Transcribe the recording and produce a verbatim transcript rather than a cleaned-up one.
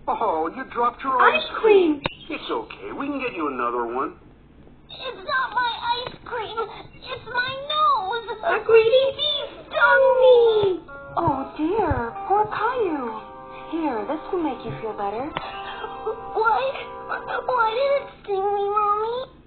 Oh, you dropped your Ice cream. It's okay. We can get you another one. It's not my ice cream. It's my nose. A greedy bee stung me. Oh, dear. Poor Caillou. Here, this will make you feel better. Why? Why did it sting me, Mommy?